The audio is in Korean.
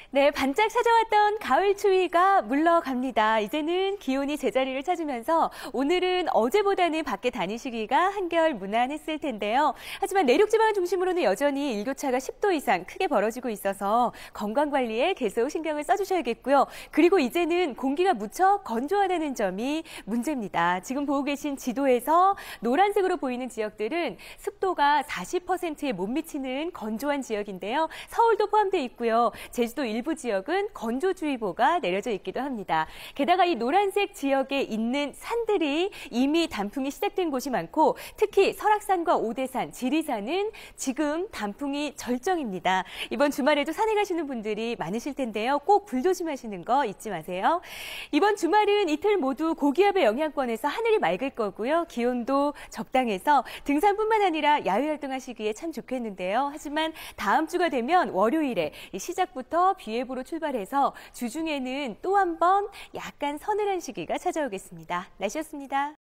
네, 반짝 찾아왔던 가을 추위가 물러갑니다. 이제는 기온이 제자리를 찾으면서 오늘은 어제보다는 밖에 다니시기가 한결 무난했을 텐데요. 하지만 내륙지방을 중심으로는 여전히 일교차가 10도 이상 크게 벌어지고 있어서 건강관리에 계속 신경을 써주셔야겠고요. 그리고 이제는 공기가 무척 건조하다는 점이 문제입니다. 지금 보고 계신 지도에서 노란색으로 보이는 지역들은 습도가 40%에 못 미치는 건조한 지역인데요. 서울도 포함되어 있고요. 제주도 일부 지역은 건조주의보가 내려져 있기도 합니다. 게다가 이 노란색 지역에 있는 산들이 이미 단풍이 시작된 곳이 많고 특히 설악산과 오대산, 지리산은 지금 단풍이 절정입니다. 이번 주말에도 산에 가시는 분들이 많으실 텐데요. 꼭 불 조심하시는 거 잊지 마세요. 이번 주말은 이틀 모두 고기압의 영향권에서 하늘이 맑을 거고요. 기온도 적당해서 등산뿐만 아니라 야외활동하시기에 참 좋겠는데요. 하지만 다음 주가 되면 월요일에 시작부터 비 예보로 출발해서 주중에는 또 한 번 약간 서늘한 시기가 찾아오겠습니다. 날씨였습니다.